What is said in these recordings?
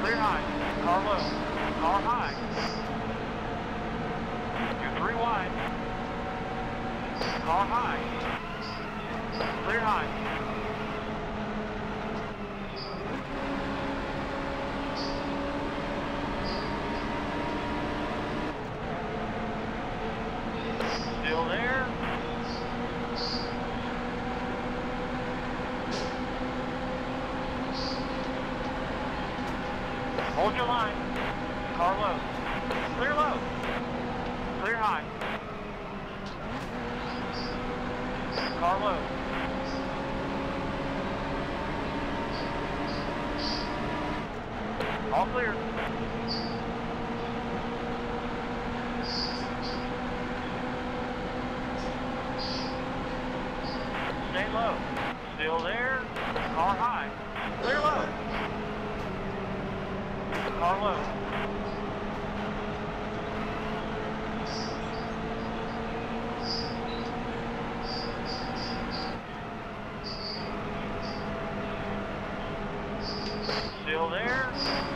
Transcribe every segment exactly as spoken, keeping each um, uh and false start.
Clear high. Car low. Car high. You're three wide. Car high. Clear high. Still there. Hold your line. Car low. Clear low. Clear high. Car low. All clear. Stay low. Still there. Car high. Clear low. Car low. Still there.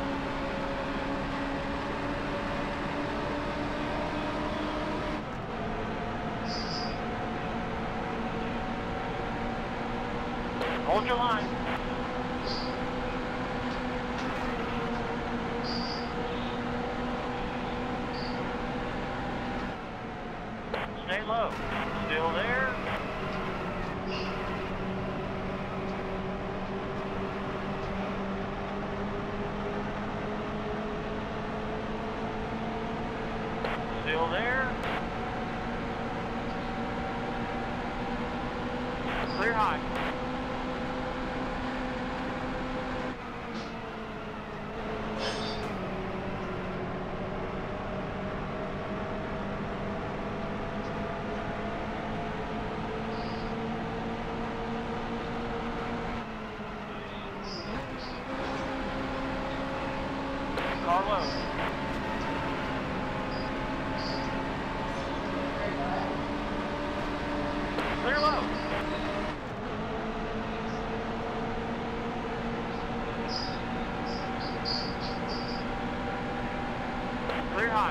Hold your line. Stay low. Still there. Still there. Clear high. Car low. Clear low. Clear high.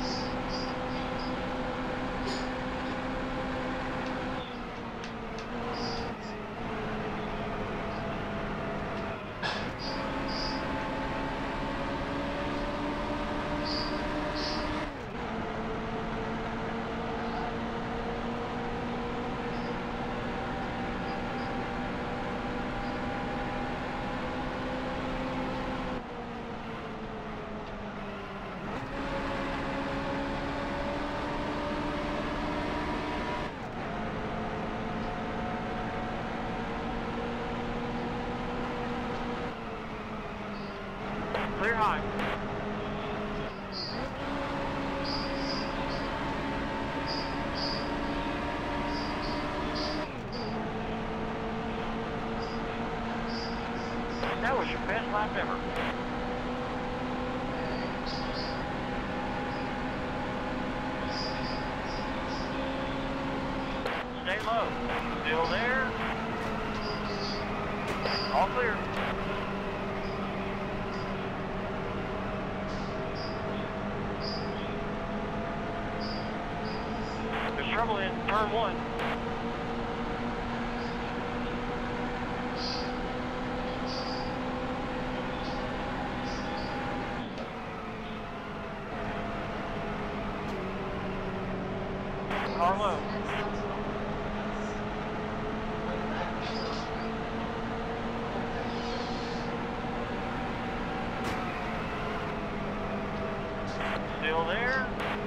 Clear high. That was your best lap ever. Stay low. Still there. All clear. There's trouble in turn one. Car low. Still there.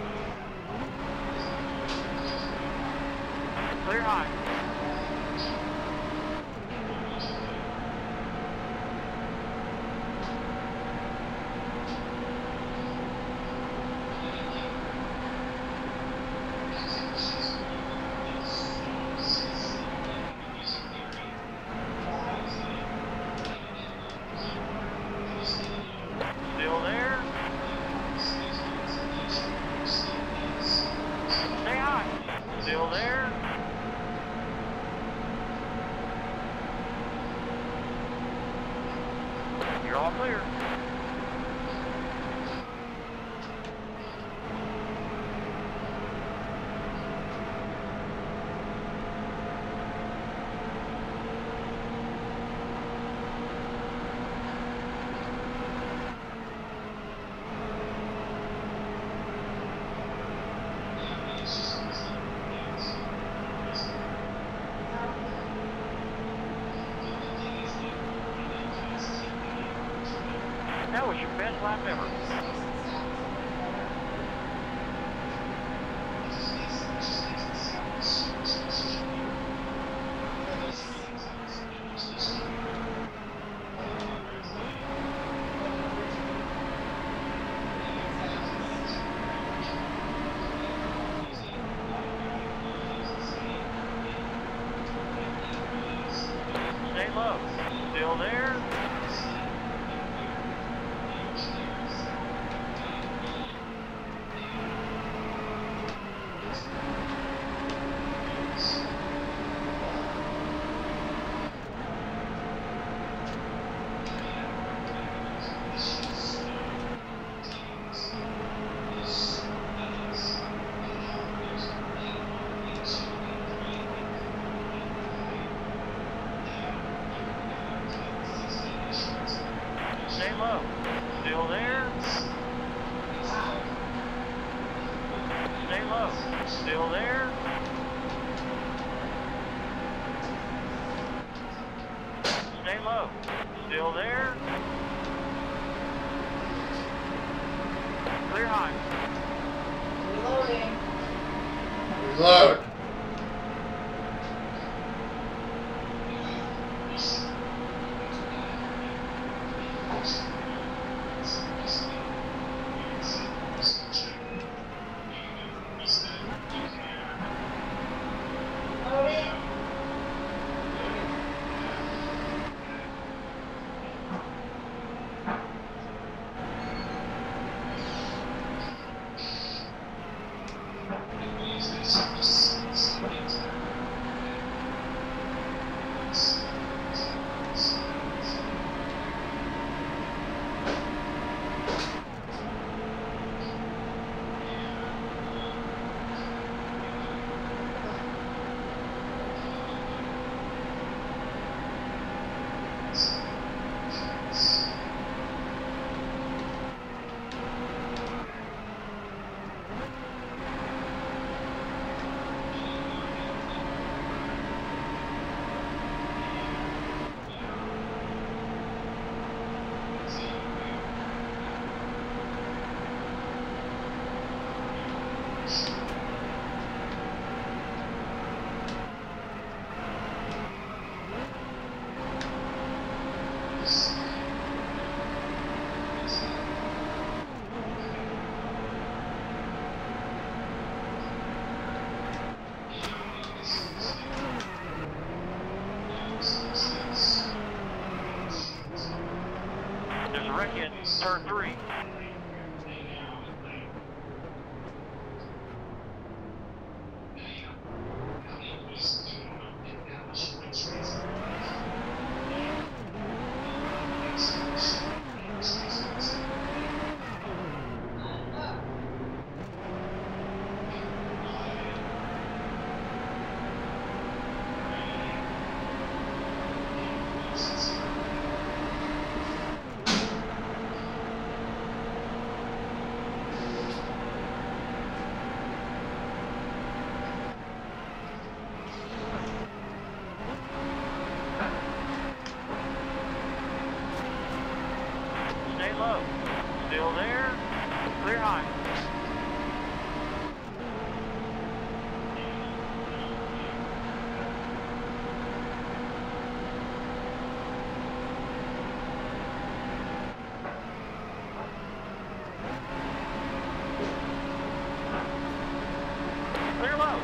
Clear high. Still there. Stay high. Still there. You're all clear. That was your best lap ever. Stay low. Still there. Stay low. Still there. Stay low. Still there. Stay low. Still there. Clear high. Reloading. Reload. Loading. There's a wreck in turn three. Stay low. Still there. Clear high. Clear low.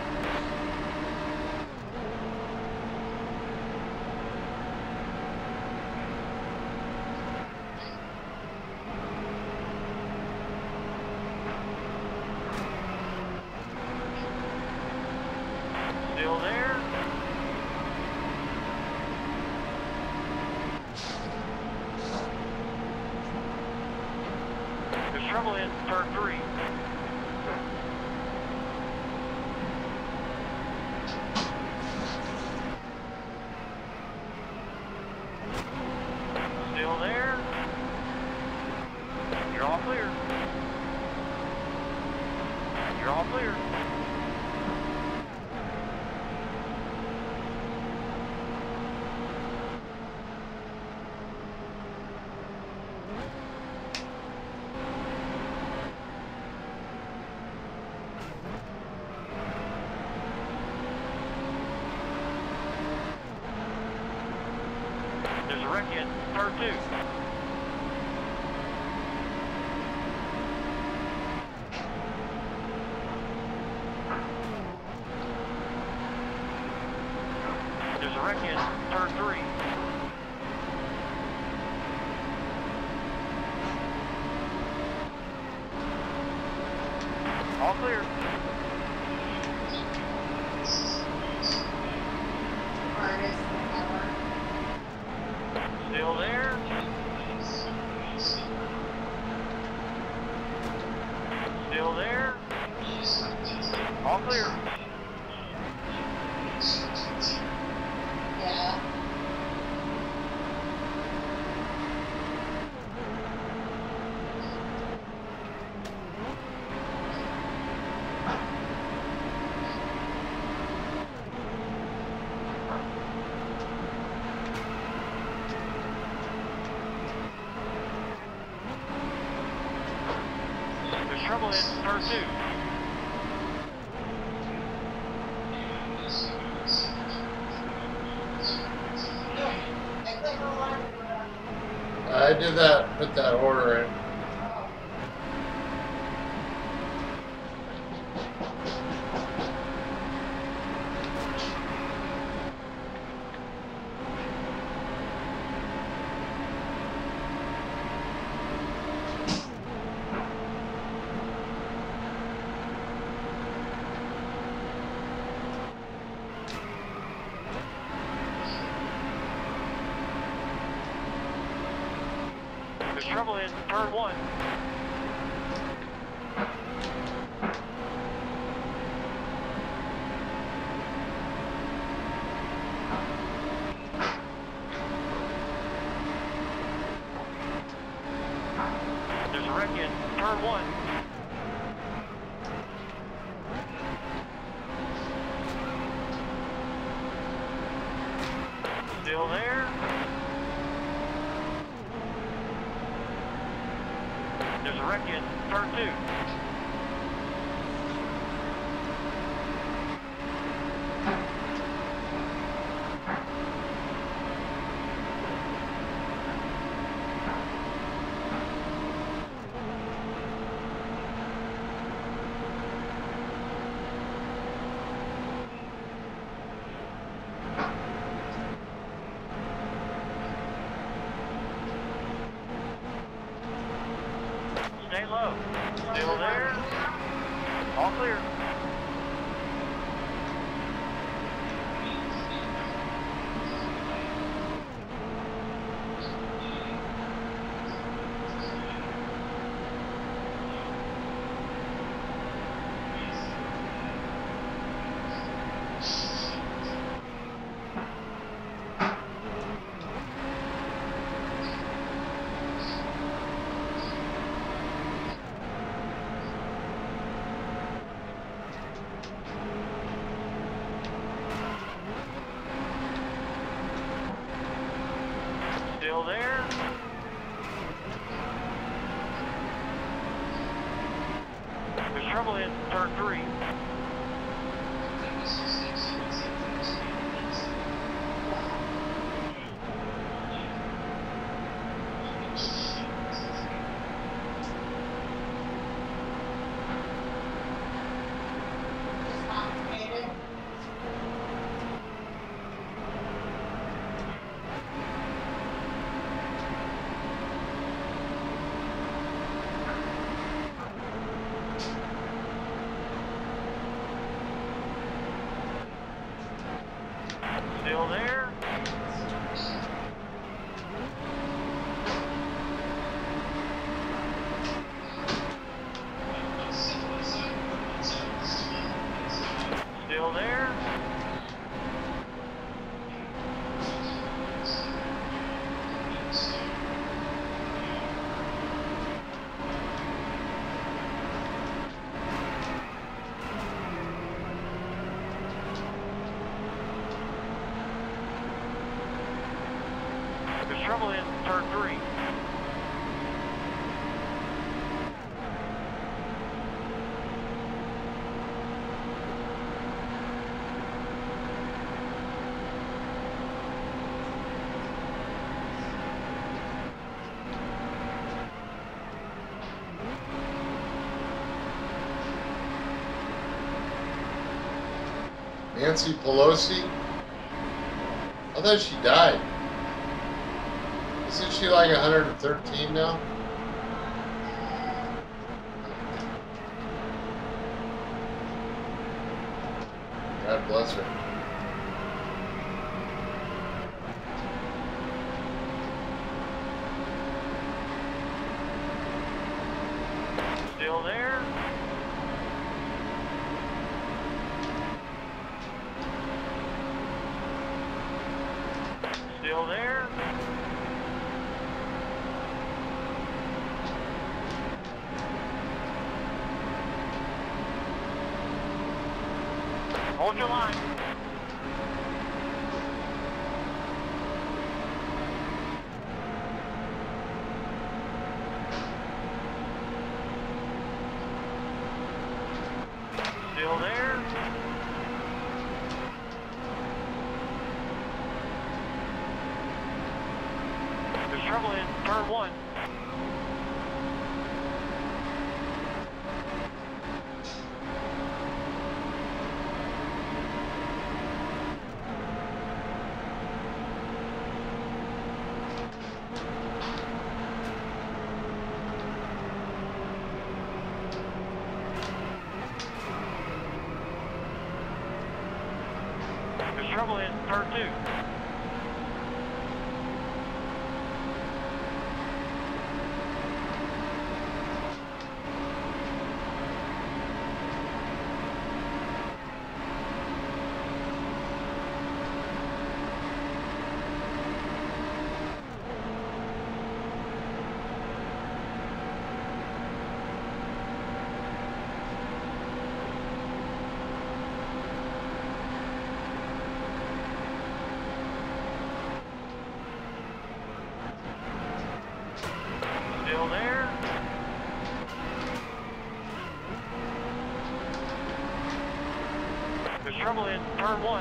Still there. There's trouble in turn three. Still there. You're all clear. You're all clear. wreck in turn two. There's a wreck in turn three. All clear. Still there. Still there. All clear. Yeah. There's trouble in turn two. I did that, put that order in. There's trouble in turn one. There's a wreck in turn one. Still there. There's a wreck in turn two. Stay low. Still there. All clear. Still there. There's trouble in turn three. Still there. Still there. There's trouble in turn three. Nancy Pelosi? I thought she died. Isn't she like one hundred thirteen now? God bless her. Still there? Still there? Hold your line. Still there? There's trouble in turn one. There's trouble in turn two. Still there? There's trouble in turn one.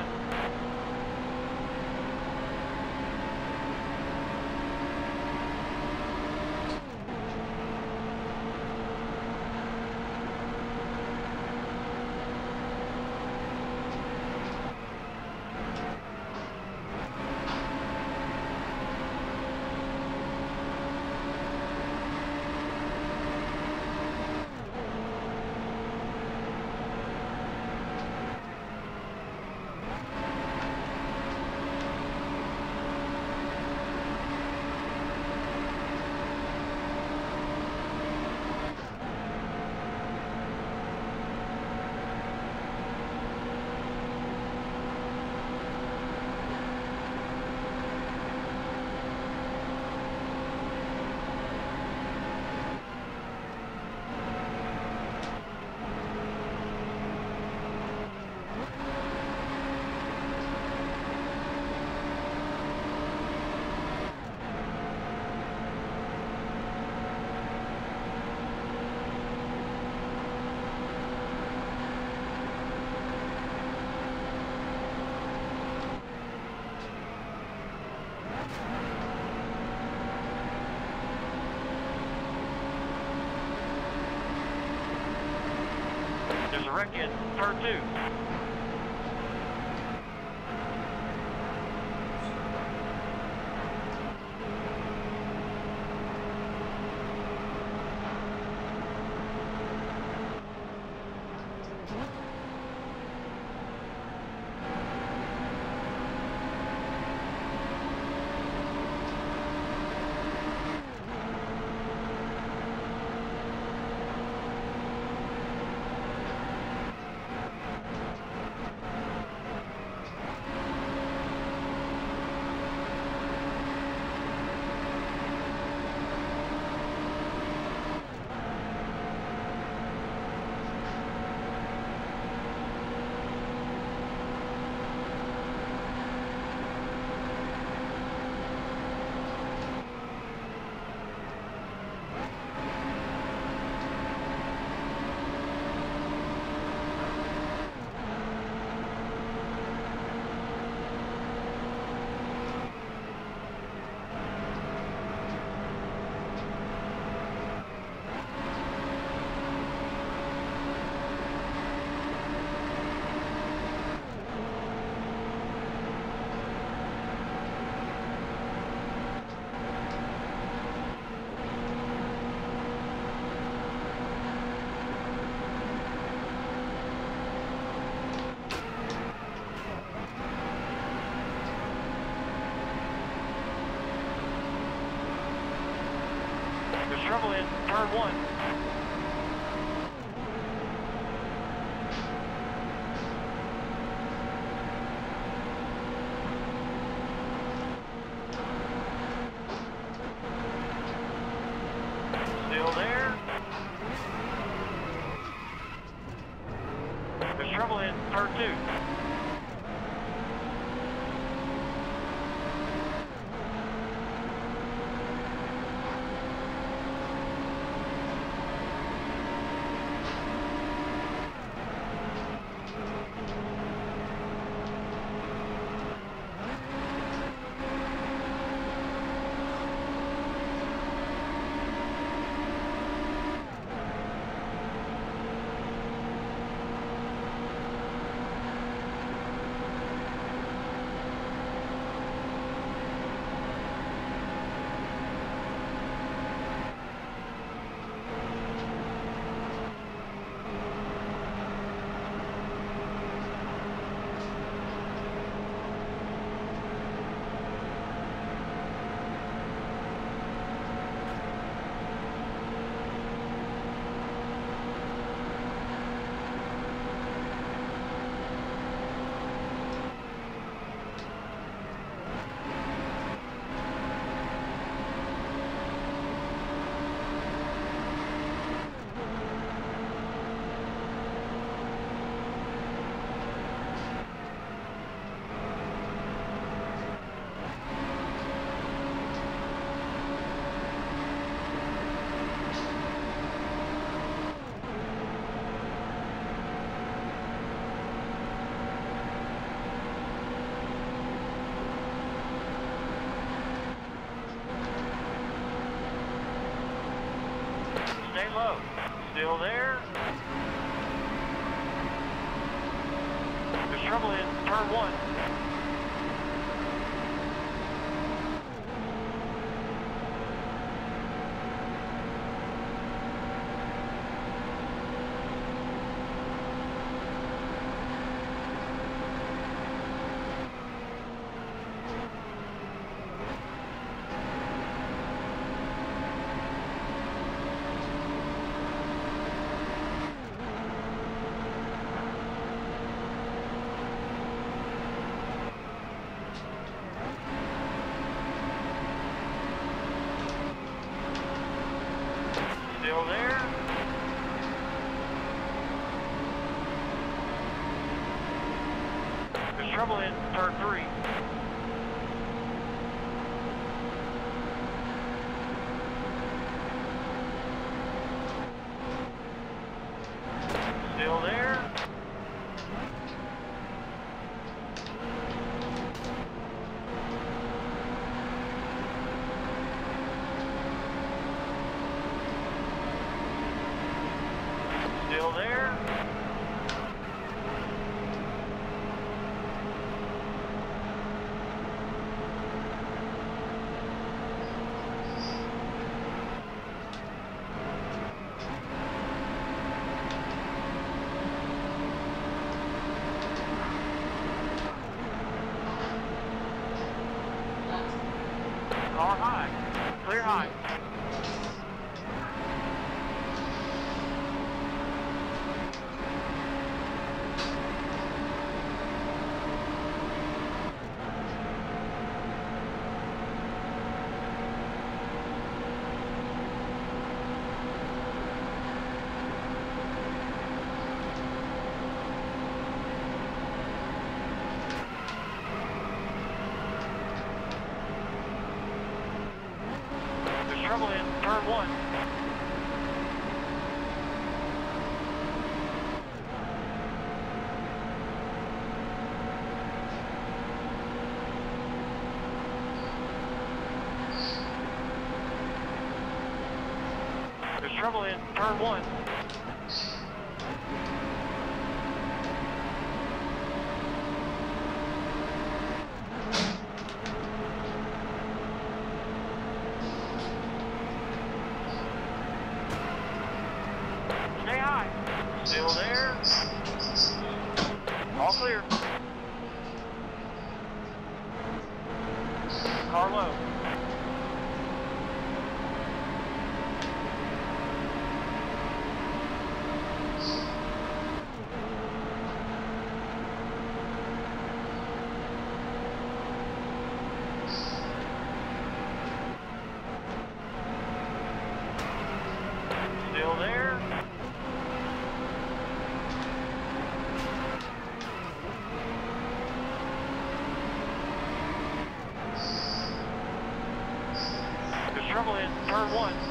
There's a wreck in turn two. trouble in turn one. Still there. There's trouble in turn two. Stay low. Still there. There's trouble in turn one. Still there. There's trouble in turn three. Still there. Still there. Car high. Clear high. Trouble in turn one. There's trouble in turn one. Stay high. Still there. All clear. Car low.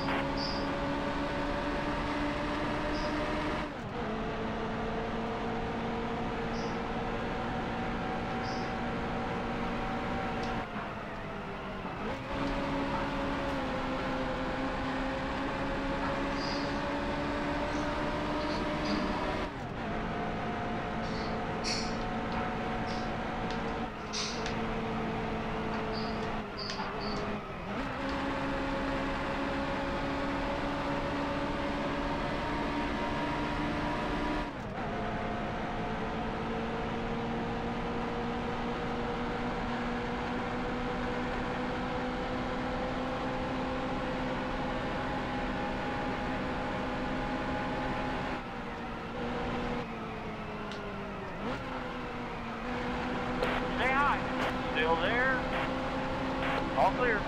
Stay high. Still there. All clear.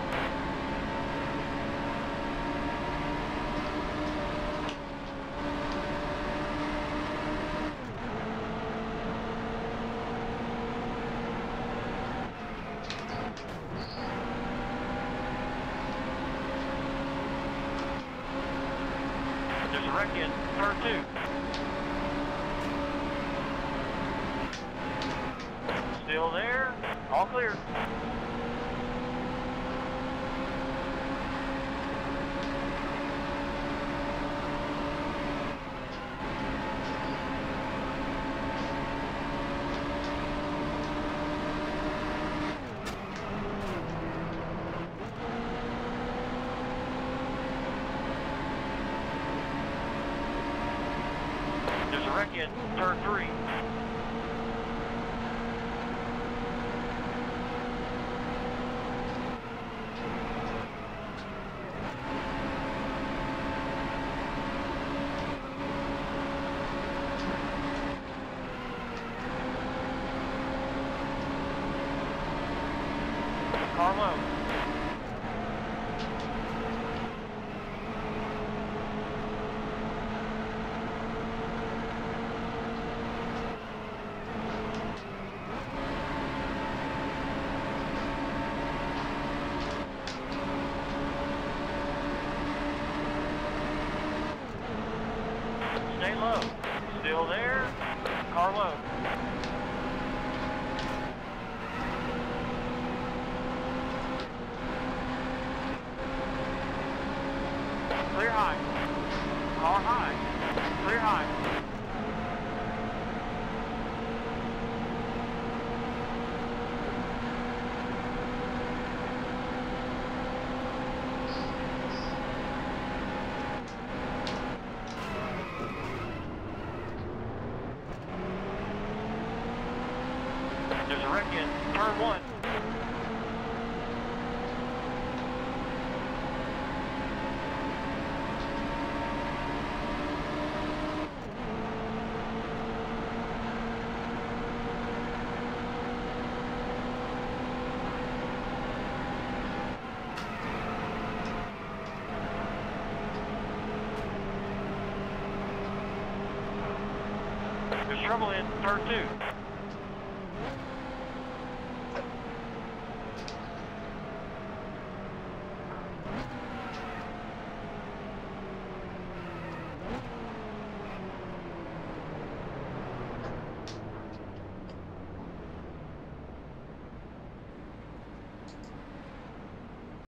There's a wreck in turn two. Still there. All clear. There's a wreck in turn three. Car low. Stay low. Still there. Car low. Clear high. Car high. Clear high. There's a wreck in turn one. There's trouble in turn two.